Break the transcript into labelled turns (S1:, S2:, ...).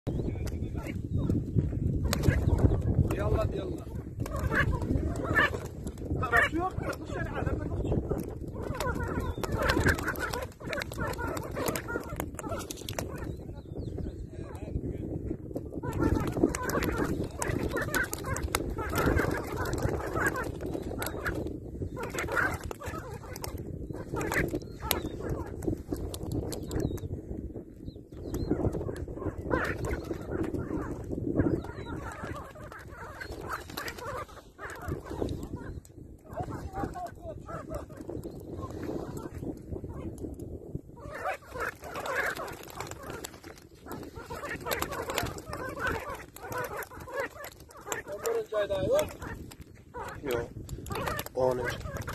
S1: يلا يلا ترى شو ياخذ الشارع على ما نخرج.
S2: Joo, on.